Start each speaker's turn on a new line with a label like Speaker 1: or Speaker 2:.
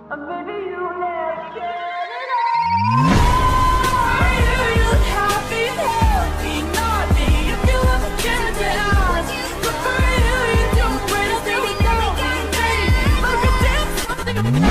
Speaker 1: Maybe you never get it all. For you, you happy, healthy, naughty. If you ever get it out, but for you, you do anything without me, baby. Like a damn something.